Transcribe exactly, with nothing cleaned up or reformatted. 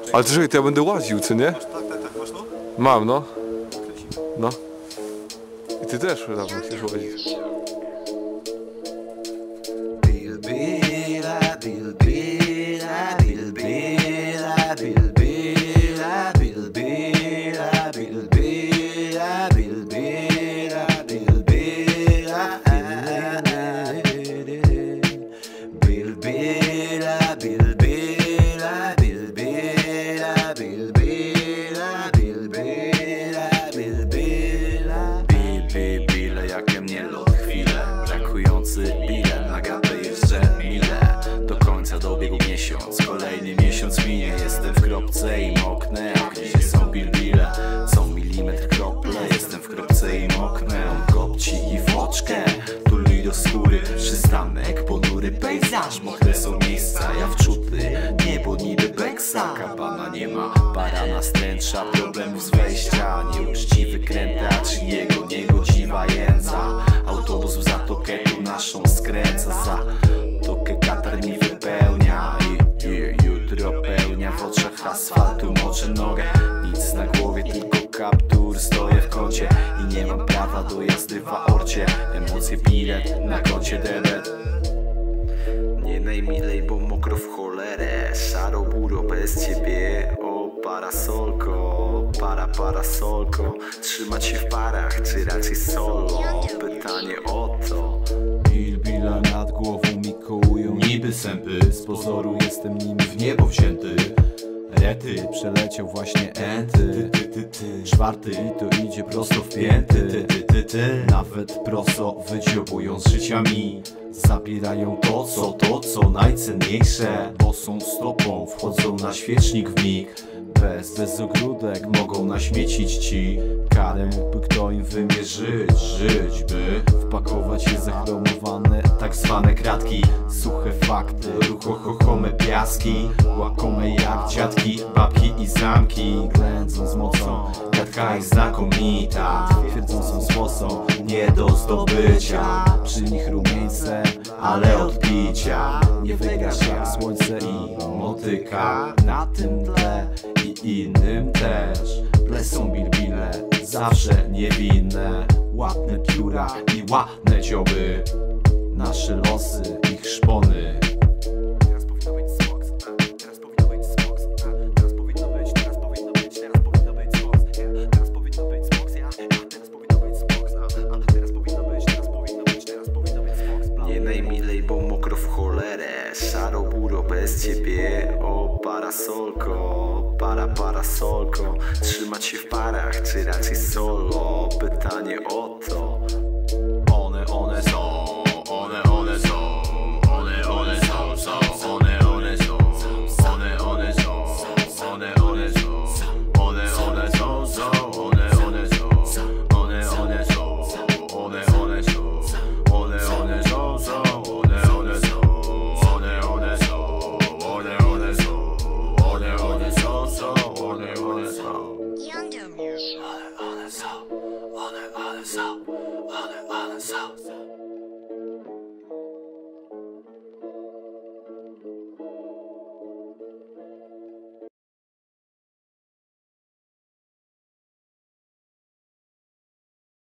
Ale to czekaj, to ja będę łaził, co nie? Tak, tak, tak, masz to? Mam, no. No. I ty też tam musisz łazić. Bilbila, bilbila, bilbila, bilbila, bilbila, bilbila, bilbila, bilbila, bilbila, bilbila, bilbila, bilbila, bilbila, bilbila. Bilbila, jakie mnie lot chwile, brakujący bilet na gatę jeszcze mile. Do końca dobiegł miesiąc, kolejny miesiąc minie. Jestem w kropce i moknę, a gdzie są bilbile? Są milimetr krople, jestem w kropce i moknę. On kopci i foczkę, tuli do skóry. Przystanek, ponury pejzaż, mokre są miejsca, ja wczuty. Niebo niby beksa, kabana nie ma, barana stręcza, problemów z wejścia. Nieuczciwy krętacz, jego niegodziwa jędza. Autobus w zatokę tu naszą skręca, za tokę katar mi wypełnia. I, i jutro pełnia, w oczach asfaltu moczę nogę. Nic na głowie, tylko kaptur, stoję w kącie i nie mam prawa do jazdy w aorcie. Emocje bilet, na koncie debet. Nie najmilej, bo mokro w cholerę. Szaro buro bez ciebie, o parasolko, para parasolko. Trzymać się w parach, czy raczej solo? Pytanie o to. Bilbila nad głową mi kołują niby sępy. Z pozoru jestem nimi w niebo wzięty. Rety, przeleciał właśnie enty. Ty, ty, ty, ty. Czwarty to idzie prosto w pięty. Ty, ty, ty, ty. Nawet prosto wydziobują z życia mi. Zabierają to co, to co najcenniejsze. Bosą stopą wchodzą na świecznik w mig. Bez, bez ogródek mogą naśmiecić ci. Karę mógłby kto im wymierzyć. Żyć by wpakować je zachromowane tak zwane kratki. Suche fakty, ruchochochome piaski. Łakome jak dziadki, babki i zamki. Ględzą z mocą, gadka jest znakomita. Twierdzącą z mocą, nie do zdobycia. Przy nich rumieńce, ale odbicia. Nie wygrasz jak słońce i motyka. Na tym tle i innym też plesą bilbile, zawsze niewinne. Ładne pióra i ładne dzioby. Nasze losy, ich szpony. Teraz powinno być smoks, teraz powinno być smoks, teraz powinno być, teraz powinno być, teraz powinno być smoks, teraz powinno być smoks, teraz powinno być smoks, teraz powinno być, teraz powinno być, teraz powinno być smoks. Nie najmilej, bo mokro w cholerę. Szaro buro bez ciebie, o parasolko, para parasolko. Trzymać się w parach, czy raczej solo? Pytanie o to. One, one są, one, one są, one, one są, są, one, one są, one, one są, one, one są, one, one są, są, one, one są, one, one są, one, one są, one, one są, są, one, one są, one, one są, one, one są, one, one są, są, one, one są. One, one są, one, one są, one, one są.